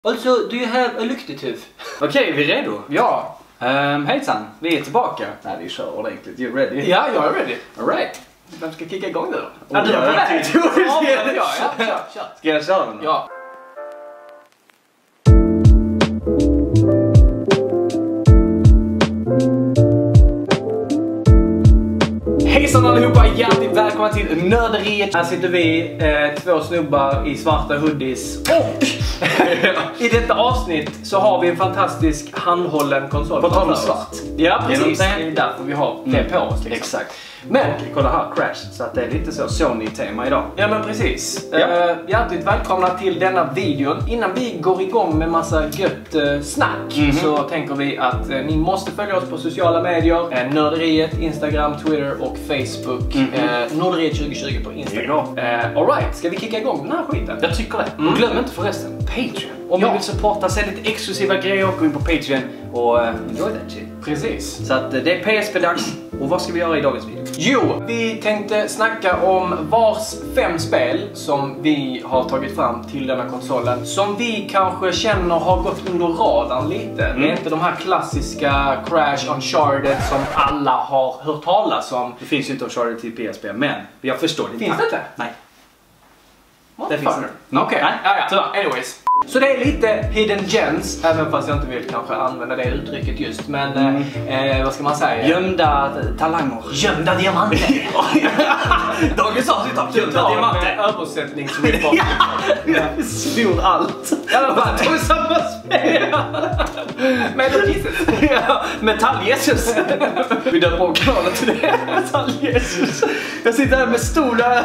Also, do you have a lyktetuf? Okej, vi är redo? Ja. Hejsan, vi är tillbaka. Nej, vi kör ordentligt. You ready? Ja, jag är ready. Alright. Vem ska kicka igång nu då? Ja, du är på väg. Kör. Ska jag köra den då? Ja. Hejsan allihopa, hjärtligt välkomna till Nörderiet. Här sitter vi, två snubbar i svarta hoodies. Och i detta avsnitt så har vi en fantastisk handhållen konsol. På tal om svart. Ja, precis. Det är därför vi har det på oss liksom. Exakt. Men, kolla här, Crash. Så att det är lite så Sony-tema idag. ja men precis. Ja. Hjärtligt välkomna till denna videon. Innan vi går igång med massa gött snack så tänker vi att ni måste följa oss på sociala medier. Nörderiet, Instagram, Twitter och Facebook. Nörderiet 2020 på Instagram. Alright, ska vi kicka igång den här skiten? Jag tycker det. Och glöm inte förresten, Patreon. Om ni vill supporta, se lite exklusiva grejer, gå in på Patreon och enjoy that shit. Precis. Så att det är PSP-dags. Och vad ska vi göra i dagens video? Jo, vi tänkte snacka om vars 5 spel som vi har tagit fram till denna konsolen. Som vi kanske känner har gått under radarn lite. Det är inte de här klassiska Crash, Uncharted som alla har hört talas om. Det finns ju inte Uncharted till PSP, men jag förstår det. Finns det inte? Nej. Det finns det. Okej, anyways. Så det är lite hidden gems, även fast jag inte vill kanske använda det uttrycket just. Men vad ska man säga? Gömda talanger. Gömda diamanter. Dagens avsnitt av Gömda diamanter. Översättningsreport. Jag svor allt. I alla fall. Det var samma spel. Metal Jesus. Ja, Metall-Jesus. Vi döper om kanalen till det. Metall-Jesus. Jag sitter här med stora...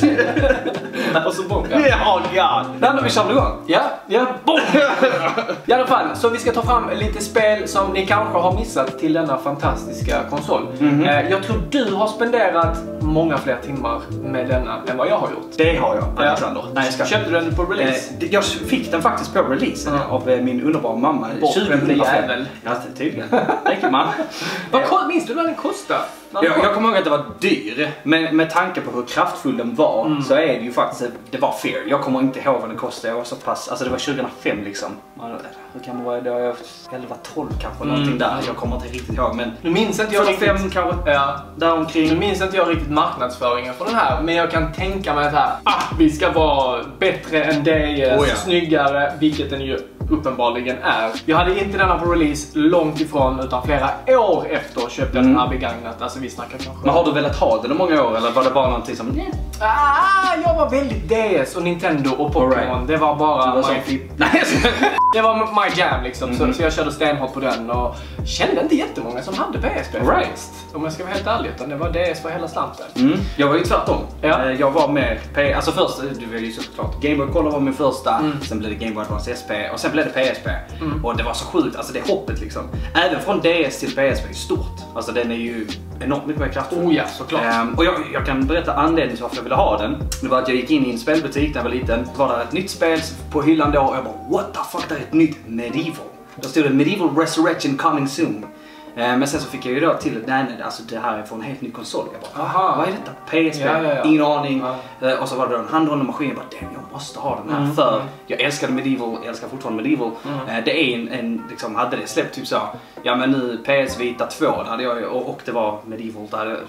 Och så bonga. Ja, ja. När har vi kört igång? Ja, bom! I alla fall, så vi ska ta fram lite spel som ni kanske har missat till denna fantastiska konsol. Jag tror du har spenderat många fler timmar med denna än vad jag har gjort. Det har jag, Alexander. Nej, jag ska. Köpte du den på release? Jag fick den faktiskt på release av min underbara mamma. 20 jävel. Ja, tydligen. Räcker man. Minns du vad den kostade? Jag kommer ihåg att det var dyr, men med tanke på hur kraftfull den var så är det ju faktiskt, det var fair. Jag kommer inte ihåg vad den kostade, jag var så pass, alltså det var 2005 liksom. Hur kan man vara det? 11-12 kanske, någonting där. Jag kommer inte riktigt ihåg, men nu minns inte jag riktigt. 45 kanske, där omkring. Nu minns inte jag riktigt marknadsföringen för den här, men jag kan tänka mig att vi ska vara bättre än det, snyggare, vilket den ju uppenbarligen är. Jag hade inte denna på release långt ifrån, utan flera år efter köpte jag den här begagnat. Alltså vi snackar kanske... Men har du velat ha den i många år, eller var det bara någonting som... jag var väldigt DS och Nintendo och Pokémon. Det var bara det var my jam liksom. Så jag körde stenhårt på den och kände inte jättemånga som hade PSP. Om jag ska vara helt ärlig, utan det var DS för hela slanten. Jag var ju tvärtom. Jag var med alltså först, du vet ju såklart, Game Boy Color var min första, sen blev det Game Boy Advance SP och sen blev det PSP. Och det var så sjukt, alltså det hoppet liksom. Även från DS till PSP är stort. Alltså den är ju enormt mycket mer kraftfull. Oh ja, såklart. Och jag kan berätta anledningen till varför jag ville ha den. Det var att jag gick in i en spelbutik när jag var liten. Det var där ett nytt spel på hyllan då och jag bara what the fuck, det är ett nytt Medieval. Då stod det Medieval Resurrection coming soon. Men sen så fick jag ju då till nej, alltså det här är från en helt ny konsol. Jag bara, vad är detta? PSP? Ingen aning. Och så var det då en handhållen maskin. Jag bara, damn, jag måste ha den här för jag älskade Medieval, jag älskar fortfarande Medieval. Det är en liksom, hade det släppt typ så, ja men nu PS Vita 2 där hade jag, och det var Medieval där.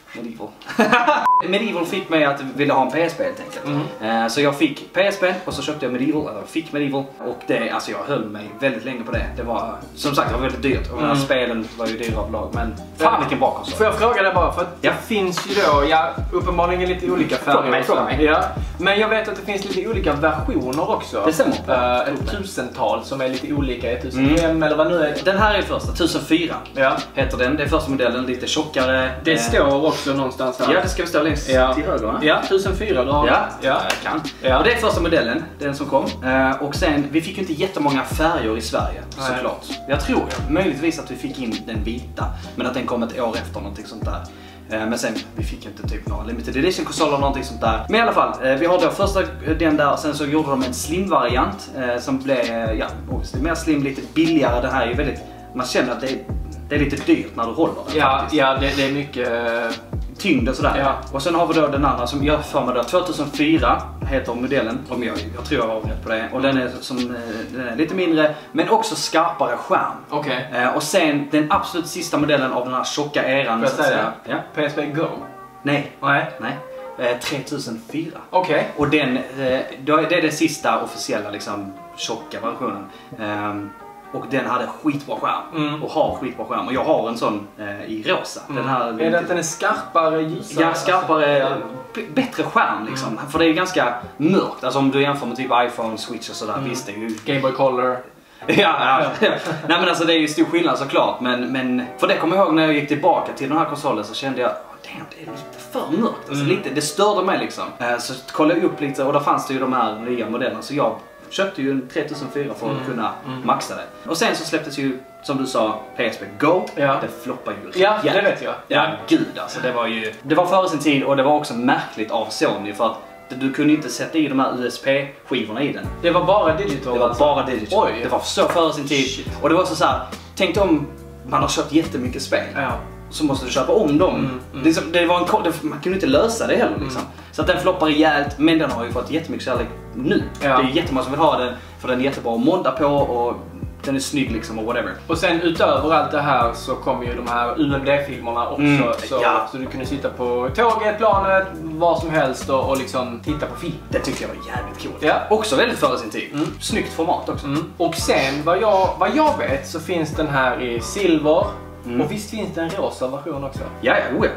Medieval fick mig att vilja ha en PSP helt enkelt. Så jag fick PSP och så köpte jag Medieval, eller fick Medieval. Och det, alltså jag höll mig väldigt länge på det. Det var, som sagt, det var väldigt dyrt. Och spelen var ju dyra av lag, men fan vilken bra konsol. Får jag fråga dig bara, för att det finns ju då, uppenbarligen lite olika färger. Fråga mig. Ja, men jag vet att det finns lite olika versioner också. Det stämmer. Ett tusental som är lite olika, 1005 eller vad nu är. Den här är första, 1004 heter den. Det är första modellen, lite tjockare. Det står också någonstans här. Ja, det ska vi stå längst till höger. Ja, 1004 då. Ja, jag kan. Och det är första modellen, den som kom. Och sen, vi fick ju inte jättemånga färger i Sverige, såklart. Jag tror möjligtvis att vi fick in den vita, men att den kom ett år efter, någonting sånt där. Men sen, vi fick inte typ några limited edition konsoler eller någonting sånt där. Men i alla fall, vi har då första den där, sen så gjorde de en slim-variant som blev, mer slim, lite billigare. Det här är ju väldigt, man känner att det är lite dyrt när du håller den. Ja, det är mycket tyngd och sådär. Ja. Och sen har vi då den andra som jag för mig då 2004 heter modellen. Om jag tror jag har rätt på det. Och den är lite mindre men också skarpare skärm. Okej. Och sen den absolut sista modellen av den här tjocka eran. Får jag säga Ja. PSP Go? Nej. Nej. 3004. Okej. Och det är den sista officiella liksom tjocka versionen. Och den hade skitbra skärm. Och har skitbra skärm. Och jag har en sån i rosa. Den här, är det att den är skarpare, ljusare? Ja, skarpare, bättre skärm liksom. För det är ganska mörkt. Alltså om du jämför med typ iPhone, Switch och sådär. Visst, det är ju... Game Boy Color. Ja. Nej men alltså det är ju stor skillnad såklart. Men för det kommer jag ihåg när jag gick tillbaka till den här konsolen så kände jag damn, det är lite för mörkt. Alltså lite, det störde mig liksom. Så kollade jag upp lite och där fanns det ju de här nya modellerna. Så jag köpte ju en 3004 för att kunna maxa det. Och sen så släpptes ju, som du sa, PSP Go. Ja. Det floppar ju. Ja, det vet jag. Ja, gud alltså. Det var före sin tid och det var också märkligt av Sony för att du kunde inte sätta i de här USB-skivorna i den. Det var bara digital? Det var bara digital. Oj. Det var så före sin tid. Shit. Och det var så här, tänk om man har köpt jättemycket spel. Ja. Så måste du köpa om dem. Det var man kunde inte lösa det heller liksom. Så att den floppar rejält, men den har ju fått jättemycket kärlek nu. Ja. Det är jättemånga som vill ha den, för den är jättebra att modda på och den är snygg liksom och whatever. Och sen utöver allt det här så kommer ju de här UMD-filmerna också. Så du kunde sitta på tåget, planet, vad som helst och liksom titta på film. Det tyckte jag var jävligt coolt. Ja. Också väldigt före sin tid. Snyggt format också. Och sen vad jag vet så finns den här i silver. Och visst finns det en rosa version också? Ja.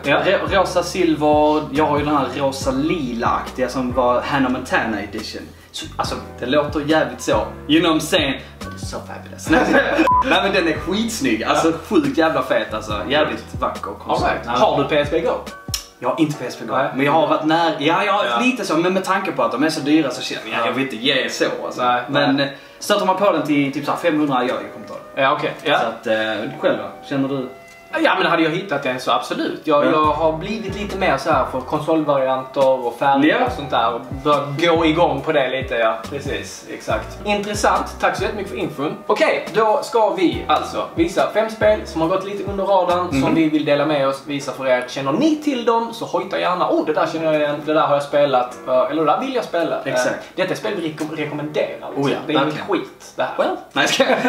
Rosa, silver, jag har ju den här rosa lila-aktiga som var Hannah Montana edition. Så, alltså, det låter jävligt så. You know what I'm saying? But it's so fabulous. Nej men den är skitsnygg, alltså sjukt jävla fet alltså. Jävligt vacker konsol. Right. Har du PSP Go? Jag har inte PSP Go, men jag har varit nära. Ja, jag har lite så, men med tanke på att de är så dyra så känner jag vill inte ge så alltså. Nej. Men stöter man på den till typ så här 500 jag kommer ta den. Ja, okej. Ja. Så att, själv då? Känner du? Ja, men hade jag hittat den så absolut. Jag har blivit lite mer så här för konsolvarianter och färger och sånt där. Och börjat gå igång på det lite, ja. Precis, exakt. Intressant. Tack så jättemycket för infon. Okej, då ska vi alltså visa 5 spel som har gått lite under radarn som vi vill dela med oss, visa för er. Känner ni till dem så hojta gärna. Det där känner jag igen, det där har jag spelat. Eller det där vill jag spela. Exakt. Detta är spel vi rekommenderar. Ja, det är inget skit det här. Well, nej,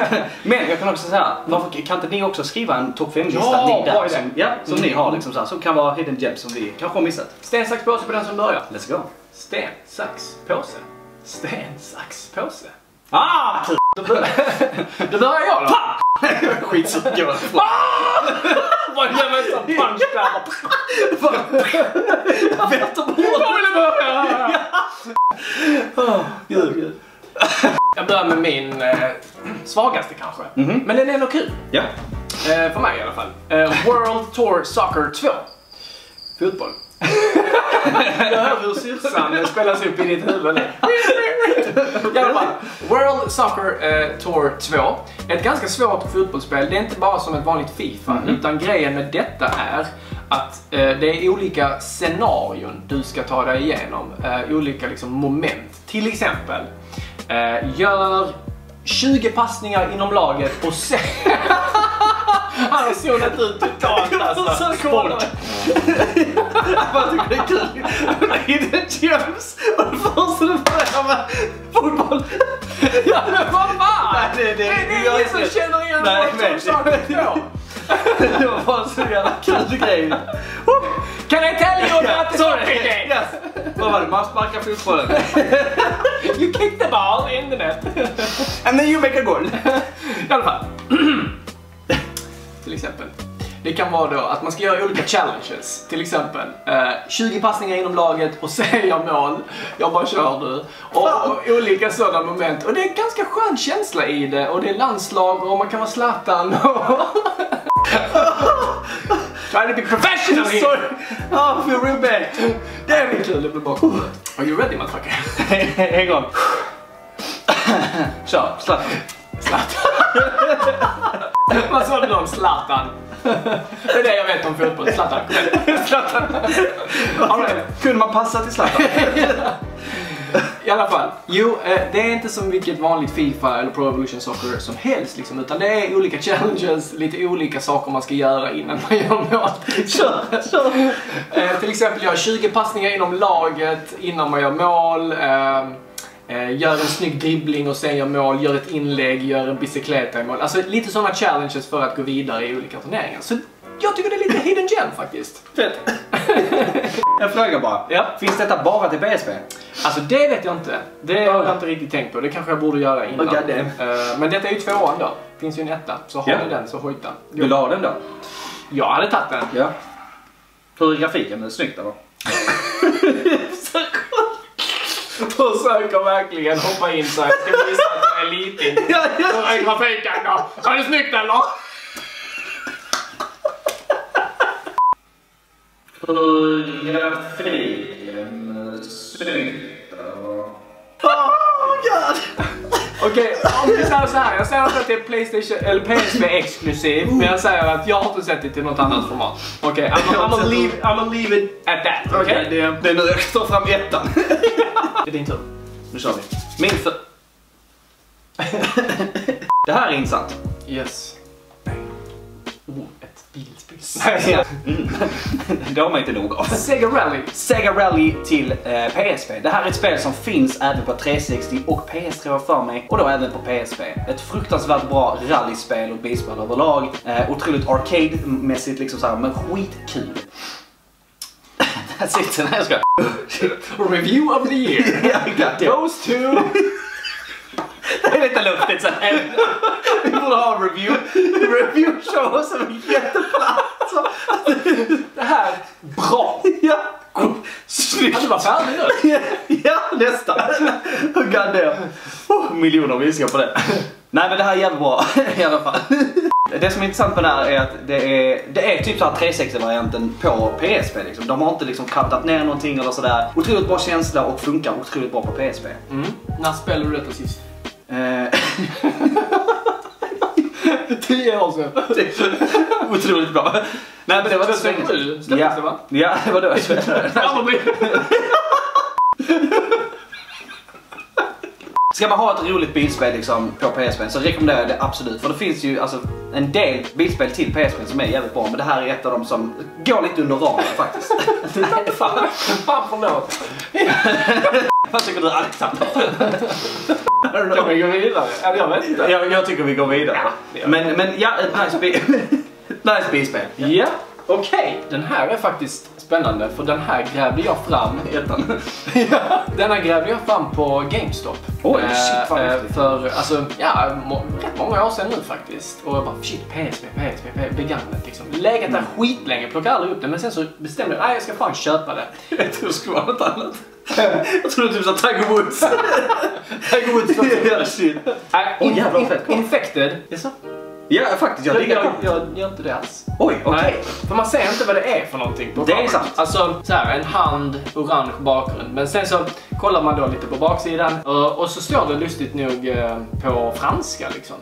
men jag kan också säga, kan inte ni också skriva en topp 5-lista? Som ni har liksom så kan vara hidden gems som vi kanske har missat. Sten, sax, påse på den som börjar. Let's go. Sten, sax, påse. Sten, sax, påse. Kul. Då börjar jag då. Skitsugen. Vad gör man som punch där? Jag vet om Gud. Jag börjar med min svagaste kanske. Men den är nog kul. Ja. För mig i alla fall. World Tour Soccer 2. Fotboll. Jag hör hur syrsan spelas upp i ditt huvud nu. I alla fall, World Soccer Tour 2. Ett ganska svårt fotbollsspel. Det är inte bara som ett vanligt FIFA. Utan grejen med detta är att det är olika scenarion du ska ta dig igenom. Olika liksom moment. Till exempel, gör 20 passningar inom laget och sen... Han har zonat ut totalt alltså. Sport. Jag tycker det är kul. Hidden gems. Och det första du börjar med fotboll. Ja men vad fan? Det är ingen som känner igen vad det var bara så jävla kul grej. Can I tell you about the soccer game? Yes. Vad var det? Man sparkar fotbollen. You kick the ball in the net. And then you make a goal. I alla fall. Till exempel. Det kan vara då att man ska göra olika challenges. Till exempel 20 passningar inom laget och säger jag mål. Jag bara kör du. Och olika sådana moment. Och det är en ganska skön känsla i det. Och det är landslag och man kan vara Zlatan. Try to be professional here. Sorry. Oh, feel real bad. Det är väl kul, det blir bra. Are you ready, motherfucker? En gång. Kör, Zlatan. Vad sa du då om Zlatan? Det är det jag vet om fotboll. Zlatan, kom igen. Zlatan. Kunde man passa till Zlatan? I alla fall. Jo, det är inte som vilket vanligt FIFA eller Pro Evolution Soccer som helst liksom, utan det är olika challenges, lite olika saker man ska göra innan man gör mål. Till exempel gör 20 passningar inom laget innan man gör mål. Gör en snygg dribbling och sen gör mål, gör ett inlägg, gör en bicykleta i mål. Alltså lite sådana challenges för att gå vidare i olika turneringar. Så jag tycker det är lite hidden gem faktiskt. Fett. En fråga bara. Ja. Finns detta bara till PSP? Alltså det vet jag inte. Det har jag inte riktigt tänkt på. Det kanske jag borde göra innan. Men detta är ju 2an då. Finns ju en 1. Så har ni den så hojta. Vill du ha den då? Jag hade tagit den. Ja. Hur är grafiken? Är det snyggt eller? Försöker verkligen hoppa in så här. Ska vi visa att jag är liten. Hur är grafiken då? Är det snyggt eller? Hur är grafiken snyggt eller? Okej, om vi säger så här. Jag säger inte att det är PlayStation eller PSP exklusiv, men jag säger att jag har inte sett det till något annat format. Okej, I'm leave it at that. Okej, det är nu jag tar fram 1:an. Det är din tur. Nu kör vi. Min för... Det här är intressant. Yes. Ett bilspel. Det har man inte nog av. Sega Rally. Sega Rally till PSP. Det här är ett spel som finns även på 360 och PS3 för mig. Och då även på PSP. Ett fruktansvärt bra rallyspel och bilspel överlag. Otroligt arcade-mässigt liksom så här, men skitkul. Där sitter den, jag ska... Review of the year. Goes to... Det är lite luftigt så här. Vi borde ha en review show som är jätteplatt. Det här, bra. Ja. Snyggt. Du var färdig nu. Ja, nästan. God damn. Miljoner viskar på det. Nej, men det här är jävligt bra i alla fall. Det som är intressant med det här är att det är typ så här 360-varianten på PSP liksom. De har inte liksom kattat ner någonting eller sådär. Otroligt bra känsla och funkar otroligt bra på PSP. När spelade du detta sist? 10 år sedan. Otroligt bra. Nej, men det var det så släpptes det va? Ja, det var då jag spelade. Ska man ha ett roligt bilspel liksom, på PSP så rekommenderar jag det absolut. För det finns ju alltså, en del bilspel till PSP som är jävligt bra. Men det här är ett av dem som går lite under ramen faktiskt. Nej, fan förlåt. Vad tycker du, Alexander? Kan vi gå vidare? Jag vet inte. Jag tycker vi går vidare. Ja, men ja, ett nice bilspel. Ja, okej. Den här är faktiskt spännande för den här grävde jag fram. Den här grävde jag fram på GameStop. Oj, shit vad häftigt. För alltså, ja, rätt många år sedan nu faktiskt. Och jag bara, shit, PSP, begagnat liksom. Läget där skitlänge, plockade aldrig upp det. Men sen så bestämde jag, jag ska fan köpa det. Jag tror det skulle vara något annat. Jag trodde typ så Tiger Woods. Tiger Woods. Ja, shit. Jävlar fett. Infected. Ja, faktiskt. Jag gör inte det alls. Oj, okej. För man ser inte vad det är för någonting på det är sant. Alltså, så här, en hand, orange bakgrund. Men sen så kollar man då lite på baksidan. Och så står det lustigt nog på franska liksom.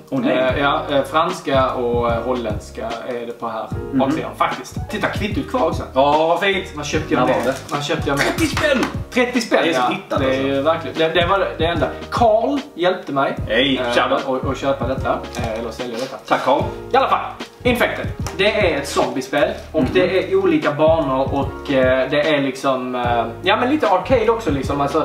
Franska och holländska är det på här baksidan faktiskt. Titta, kvittot kvar också. Vad fint. Vad köpte jag med? 30 spänn! 30 spänn, det är så ja. Det är ju verkligen. Det var det enda. Carl hjälpte mig att köpa detta. Eller sälja detta. Tack Carl. I alla fall, Infected. Det är ett zombiespel och det är olika banor och det är liksom, ja men lite arcade också liksom. Alltså,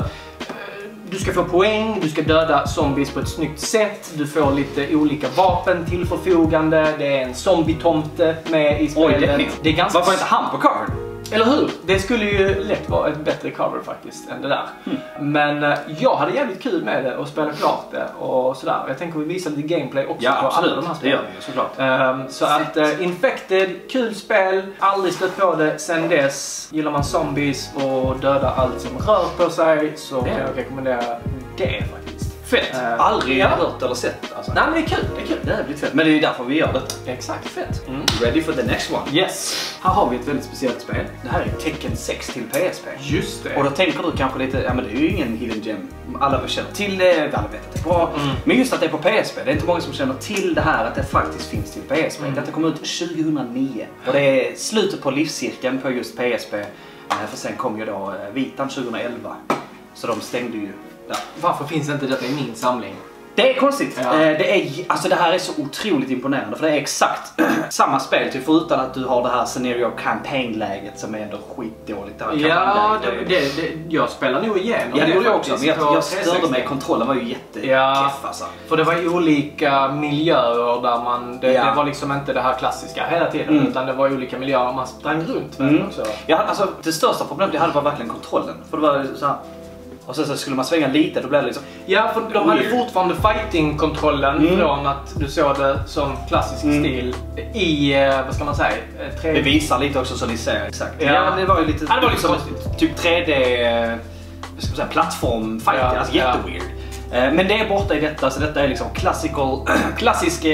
du ska få poäng, du ska döda zombies på ett snyggt sätt, du får lite olika vapen till förfogande, det är en zombie-tomte med i spelet. Det är ganska... Varför inte han på cover? Eller hur? Det skulle ju lätt vara ett bättre cover faktiskt än det där. Men jag hade jävligt kul med det och spela klart det och sådär. Jag tänker vi visar lite gameplay också på alla de här spelen. Det gör vi såklart. Så att Infected, kul spel, aldrig stött på det sen dess. Gillar man zombies och döda allt som rör på sig så kan jag rekommendera det faktiskt. Fett. Aldrig hört eller sett. Alltså. Nej men det är kul, Det är fett. Men det är ju därför vi gör det. Exakt, fett. Ready for the next one. Yes. Här har vi ett väldigt speciellt spel. Det här är Tekken 6 till PSP. Just det. Och då tänker du kanske lite, ja men det är ju ingen hidden gem. Alla vill känna till det, alla vet att det är bra. Men just att det är på PSP, det är inte många som känner till det här att det faktiskt finns till PSP. Detta kom ut 2009. Och det är slutet på livscirkeln på just PSP. För sen kom ju då Vitan 2011. Så de stängde ju Ja. Varför finns inte detta i min samling? Det är konstigt. Ja. Det här är så otroligt imponerande för det är exakt samma spel typ, förutom att du har det här scenario campaign-läget som är ändå skitdåligt. Ja, jag spelar nog igenom. Ja, det gjorde jag också. Men jag störde 360. mig. Kontrollen var ju jättekeff alltså. För det var ju olika miljöer där man... Det var liksom inte det här klassiska hela tiden. Utan det var olika miljöer man sprang runt med också. Ja, alltså det största problemet jag hade var verkligen kontrollen. För det var så här... Och sen så skulle man svänga lite, då blev det liksom... Ja, för de hade fortfarande fighting-kontrollen från att du såg det som klassisk stil i, vad ska man säga, 3D. Det visar lite också så ni ser exakt. Ja, det var ju lite... Ja, det var liksom typ 3D... Vad ska man säga, plattform-fighting, alltså jätteweird. Men det är borta i detta, så detta är liksom klassisk...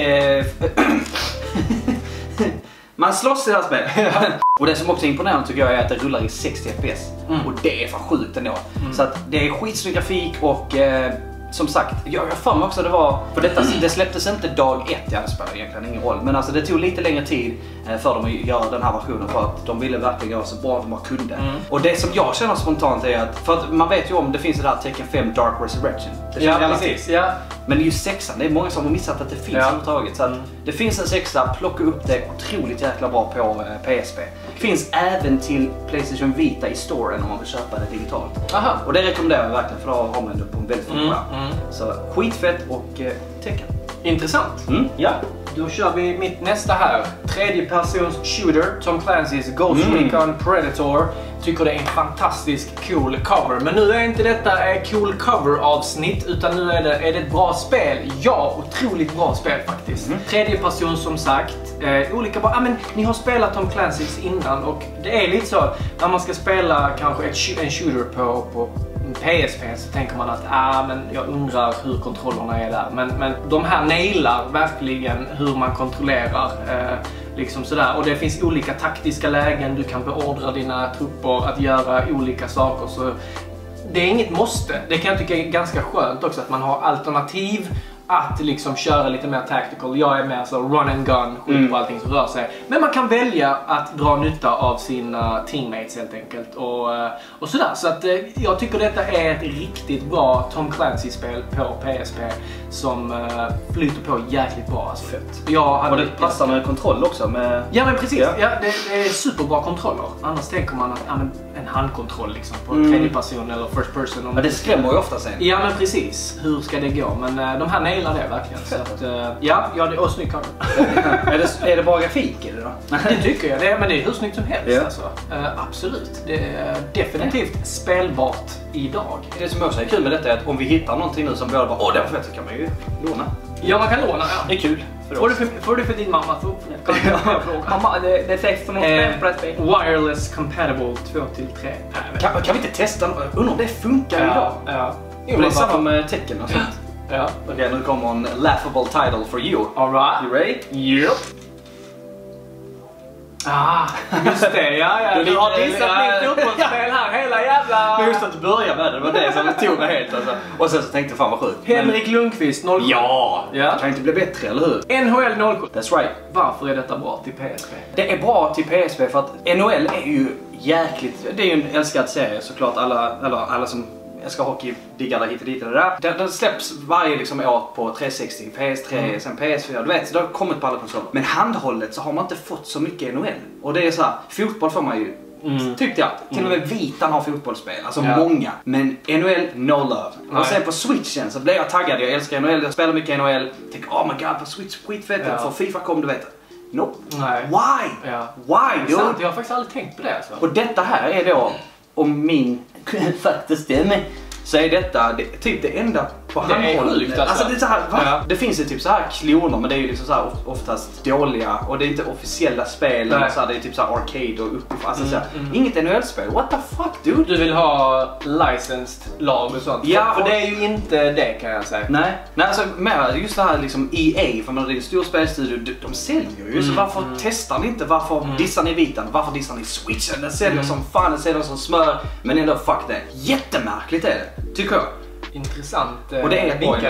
Man slåss i det här spelet. Och det som också är imponerande tycker jag är att det rullar i 60 fps. Och det är fan sjukt ändå. Så att det är skitsnygg grafik och som sagt, jag för mig också det var... För detta, det släpptes inte dag 1, det spelar egentligen ingen roll. Men alltså det tog lite längre tid för dem att göra den här versionen för att de ville verkligen göra så bra de kunde. Och det som jag känner spontant är att, för att man vet ju om det finns det här Tekken 5 Dark Resurrection. Det Ja, precis. Ja. Men just sexan, det är många som har missat att det finns överhuvudtaget. Så att det finns en sexa, plocka upp det otroligt jäkla bra på PSP. Finns även till PlayStation Vita i storen om man vill köpa det digitalt. Aha. Och det rekommenderar jag verkligen för då har man det på en väldigt fin skärm. Så skitfett och Tekken. Intressant. Ja. Då kör vi mitt nästa här. Tredje persons shooter, Tom Clancy's Ghost Recon Predator. Tycker det är en fantastisk cool cover. Men nu är inte detta ett cool cover avsnitt utan nu är det ett bra spel. Ja, otroligt bra spel faktiskt. Tredje person som sagt. Olika bra. Men ni har spelat Tom Clancy's innan och det är lite så när man ska spela kanske en shooter på PSP så tänker man att men jag undrar hur kontrollerna är där. Men de här nailar verkligen hur man kontrollerar liksom sådär. Och det finns olika taktiska lägen, du kan beordra dina trupper att göra olika saker. Så det är inget måste. Det kan jag tycka är ganska skönt också att man har alternativ att liksom köra lite mer tactical. Jag är mer så run and gun, skjut på allting som rör sig. Men man kan välja att dra nytta av sina teammates helt enkelt. Och sådär. Så att jag tycker detta är ett riktigt bra Tom Clancy-spel på PSP som flyter på jäkligt bra. Alltså. Fett. Och det passar med kontroll också. Ja men precis. Ja, det är superbra kontroller. Annars tänker man att en handkontroll liksom, på tredje person eller first person. Men det skrämmer ju ofta sen. Ja men precis. Hur ska det gå? Men de här nailar det verkligen. Så att, ja, det är snyggt. Är det bara grafik i det då? Det tycker jag. Men det är hur snyggt som helst. Alltså. Absolut. Det är definitivt spelbart idag. Det som också är kul med detta är att om vi hittar någonting nu som båda bara det var fett så kan man ju låna. Ja, man kan låna. Ja. Det är kul. Får du för din mamma? Mamma, det är 16 år på det spelet. Wireless compatible 2-3. Kan vi inte testa? Undrar om det funkar idag? Ja. Det är samma med Tekken och sånt. Ja. Okej, nu kommer en laughable title for you. Alright. You ready? Yep. Just det, ja. Du har dissat mitt fotbollsspel här hela jävla... Men just att börja med det var det som tog mig helt alltså. Och sen så tänkte jag fan vad sjukt. Henrik Lundqvist 07. Ja! Kan inte bli bättre, eller hur? NHL 07. That's right. Varför är detta bra till PSP? Det är bra till PSP för att NHL är ju jäkligt... Det är ju en älskad serie såklart. Alla som älskar hockey diggar det hit och dit och det där. Den släpps varje liksom år på 360, PS3, sen PS4. Du vet, det har kommit på alla konsoler. Men handhållet så har man inte fått så mycket NHL. Och det är så här, fotboll får man ju... Tyckte jag. Till och med Vitan har fotbollsspel. Alltså många. Men NHL, no love. Och sen på Switchen så blev jag taggad. Jag älskar NHL. Jag spelar mycket NHL. Tänker, oh my god, på Switch, skitfett. För FIFA kom, du vet. Nope. Nej. Why? Ja. Why? Sant, jag har faktiskt aldrig tänkt på det. Alltså. Och detta här är då, om min faktiskt stämmer, så är detta typ det enda på handhållet. Alltså det är så här, det finns ju typ så här kloner, men det är ju liksom så här oftast dåliga och det är inte officiella spel. Så här, det är typ så här arcade och uppifrån. Alltså så här, inget NHL-spel. What the fuck, dude? Du vill ha licensed lag och sånt. Ja, för det är ju inte det kan jag säga. Nej, alltså mer just det här liksom EA, för man det är en stor spelstudio, de säljer ju. Så varför testar ni inte? Varför dissar ni Vitan? Varför dissar ni Switchen? Den säljer som fan, den säljer som smör. Men ändå fuck det. Jättemärkligt är det, tycker jag. Intressant och det är ett vinkelspel.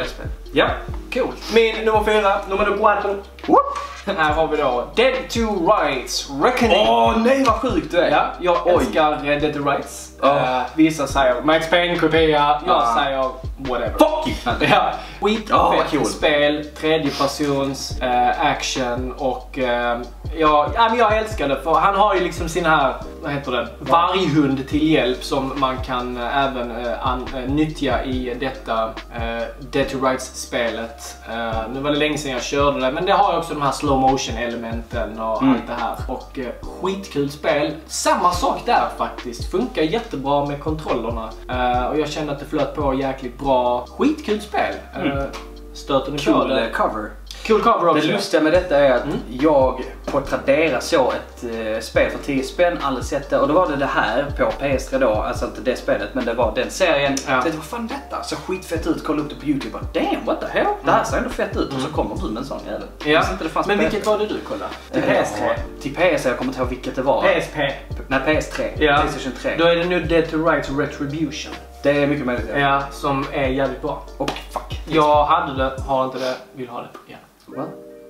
Ja. Cool. Min nummer 4, nummer 4. Här har vi då Dead to Rights Reckoning. Nej vad sjukt du är. Ja, jag älskar Dead to Rights. Vissa säger Max Payne-kopia, jag säger whatever. Fuck you! Ja, skitfett cool. Spel, tredjepersons action och jag älskar det för han har ju liksom sin här, vad heter det, varghund till hjälp som man kan även nyttja i detta Dead to Rights-spelet. Nu var det länge sedan jag körde det, men det har också de här slow motion elementen och allt det här. Och skitkul spel. Samma sak där faktiskt. Funkar jättebra med kontrollerna. Och jag kände att det flöt på jäkligt bra. Skitkul spel. Stöter ni på det? Cover. Cool cover också. Det lustiga med detta är att jag på Tradera såg ett spel för 10 spänn, aldrig sett det. Och då var det här på PS3 då, alltså inte det spelet, men det var den serien. Jag tänkte, vad fan detta? Så skitfett ut, kolla upp det på YouTube och damn, what the hell? Det här ser ändå fett ut och så kommer du med en sån jävel. Ja. Men vilket var det du kollade? Till PS3? Till PS3, jag kommer inte ihåg vilket det var. PSP? Nej, PS3. Ja. PlayStation 3. Då är det nu Dead to Rights Retribution. Det är mycket möjligt. Ja, som är jävligt bra. Och fuck. Jag hade det, har inte det, vill ha det igen. What?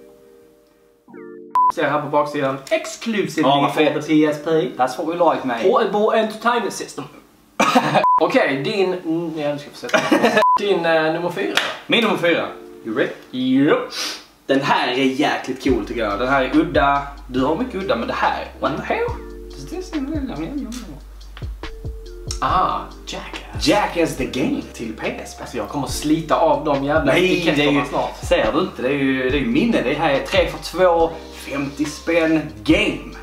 Ser här på baksidan. Exclusively vad for fett. the PSP. That's what we like, mate. Portable Entertainment System. Okej, din... Ja, du ska få sätta. Din nummer 4. Min nummer 4. You ready? Yep. Den här är jäkligt cool tycker jag. Den här är udda. Du har mycket udda, men det här... What the hell? Jackass. Jackass the Game till PSP. Alltså jag kommer slita av de jävla etiketterna snart. Ser du inte? Det är ju minne. Det här är 3 för 2, 50 spänn game.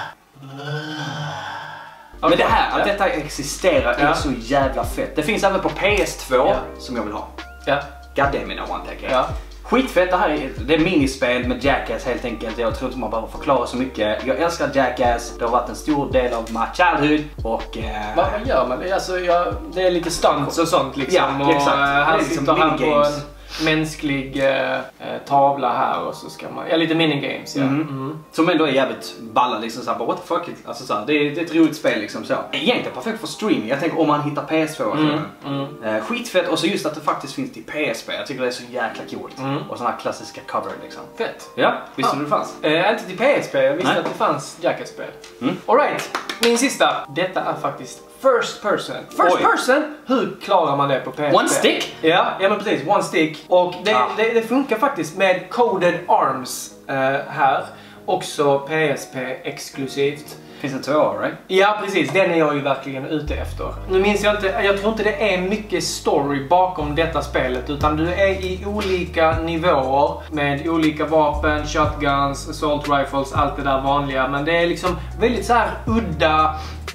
Men det här, att detta existerar är så jävla fett. Det finns även på PS2 som jag vill ha. Ja. God damn it, I want that game. Ja. Skitfett, det är minispel med Jackass helt enkelt. Jag tror inte man behöver förklara så mycket. Jag älskar Jackass, det har varit en stor del av my childhood. Och... Vad gör man? Alltså, det är lite stunts och sånt liksom. Ja, exakt. Här liksom sitter han på minigames. en mänsklig tavla här och så ska man... Ja, lite minigames, ja. Som ändå är jävligt balla liksom såhär, what the fuck, alltså såhär, det är ett roligt spel liksom så. Egentligen perfekt för streaming, jag tänker om man hittar PS2 skitfett, och så just att det faktiskt finns till PSP, jag tycker det är så jäkla coolt. Och sådana här klassiska cover liksom. Fett. Ja, visste du det fanns? Inte till PSP, jag visste att det fanns Jackass-spel. Alright, min sista. Detta är faktiskt First person. First person? Hur klarar man det på PSP? One stick? Ja men precis. One stick. Och det funkar faktiskt med Coded Arms här. Också PSP exklusivt. Finns det 2 år, right? Ja precis, den är jag ju verkligen ute efter. Nu minns jag inte, jag tror inte det är mycket story bakom detta spelet, utan du är i olika nivåer med olika vapen, shotguns, assault rifles, allt det där vanliga. Men det är liksom väldigt så här udda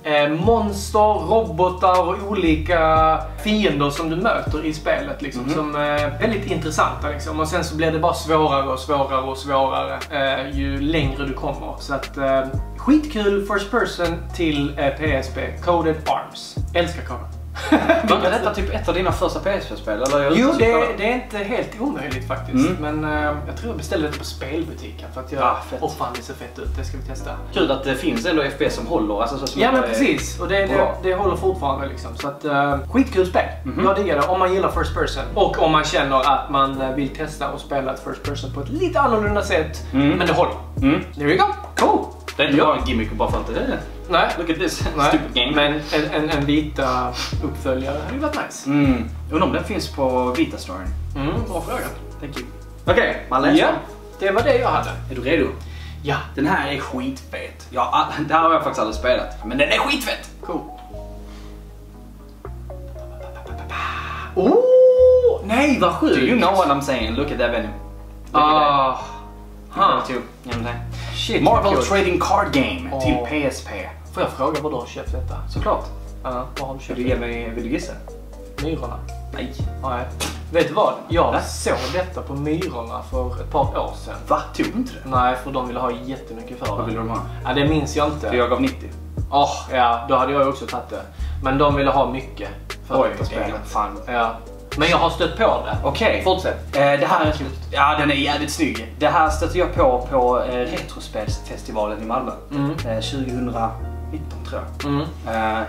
monster, robotar och olika fiender som du möter i spelet liksom, som är väldigt intressanta liksom. Och sen så blir det bara svårare och svårare och svårare ju längre du kommer. Så att skitkul first person till PSP, Coded Arms. Älskar cover. Var detta typ ett av dina första PSP-spel? Jo, det är inte helt omöjligt faktiskt. Men jag tror jag beställde det på spelbutiken för att jag... fan det ser fett ut, det ska vi testa. Kul att det finns ändå FPS som håller. Alltså, så som ja men precis, och det håller fortfarande liksom. Så att skitkul spel. Jag diggar det om man gillar first person. Och om man känner att man vill testa och spela ett first person på ett lite annorlunda sätt. Men det håller. There we go. Cool. Det är inte bara en gimmick och bara för att det är... Nej. Look at this stupid game. Men en vita uppföljare hade ju varit nice. Undrar om den finns på Vita-storyn. Bra fråga. Thank you. Okej, man läser. Ja, det var det jag hade. Är du redo? Ja. Den här är skitfett. Ja, det här har jag faktiskt aldrig spelat. Men den är skitfett! Cool. Nej, vad sjukt! Do you know what I'm saying? Look at that venue. Shit, Marvel Trading Card Game till PSP. Får jag fråga var du har köpt detta? Såklart. Vad har du köpt? Vill du gissa? Myrorna? Nej. Vet du vad? Jag såg detta på Myrorna för ett par år sedan. Va? Tog du inte det? Nej, för de ville ha jättemycket för det. Vad ville de ha? Ja, det minns jag inte. För jag gav 90. Ja, då hade jag också tagit det. Men de ville ha mycket för detta spelet. Fan. Ja. Men jag har stött på det. Okej. Fortsätt. Det här är... Ja, den är jävligt snygg. Det här stötte jag på Retrospelsfestivalen i Malmö. 2019 tror jag.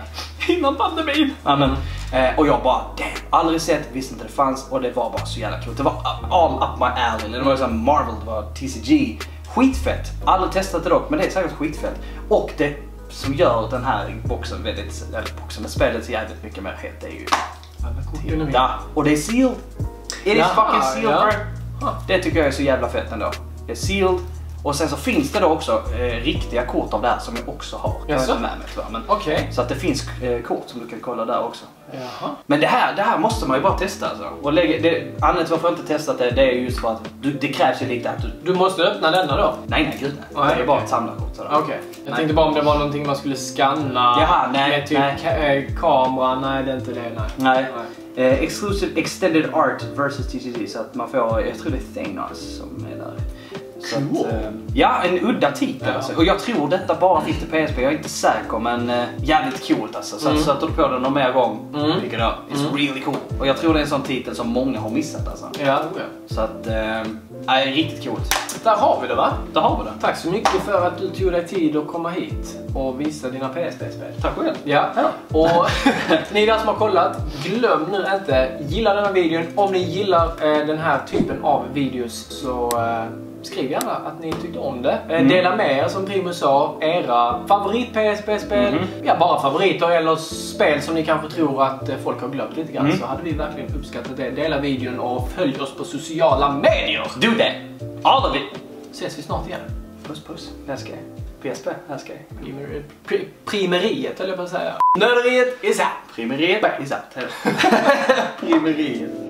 innan pandemin. Ja, men, och jag bara, damn, aldrig sett, visste inte det fanns och det var bara så jävla coolt. Det var all up my alley. Det var ju såhär Marvel, det var TCG. Skitfett. Aldrig testat det dock, men det är säkert skitfett. Och det som gör den här boxen väldigt, eller boxen med spelet jävligt mycket mer hett, det är ju ja, och det är sealed. It is fucking sealed, bro. Det tycker jag är så jävla fett ändå. Det är sealed. Och sen så finns det då också riktiga kort av det här som jag också har. Jag har med mig tyvärr, men så att det finns kort som du kan kolla där också. Jaha. Men det här måste man ju bara testa alltså. Och anledningen till varför jag inte testat det är just för att det krävs ju lite att du måste öppna denna då? Nej gud nej. Det är bara ett samlarkort. Okej. Jag tänkte bara om det var någonting man skulle scanna med typ kamera. Nej, det är inte det. Nej. Exclusive extended art versus TCG, så att man får, jag tror det är Thanos som är där. Så att, ja, en udda titel alltså. Och jag tror detta bara fick till PSP, jag är inte säker, men jävligt coolt alltså. Så sätter du på den någon mer gång, vilket är really cool. Och jag tror det är en sån titel som många har missat alltså. Ja. Så att, är riktigt coolt. Där har vi det, va? Där har vi det. Tack så mycket för att du tog dig tid att komma hit och visa dina PSP-spel. Tack själv. Ja. Och ni där som har kollat, glöm nu inte, gilla den här videon. Om ni gillar den här typen av videos så skriv gärna att ni tyckte om det. Dela med er, som Primus sa, era favorit PSP-spel. Ja, bara favoriter eller spel som ni kanske tror att folk har glömt lite grann. Så hade vi verkligen uppskattat det. Dela videon och följ oss på sociala medier. Do that! All of it! Ses vi snart igen. Puss puss. Älskar PSP, älskar Primeriet, eller vad säger jag? Nörderiet is out. Primeriet is out. Primeriet.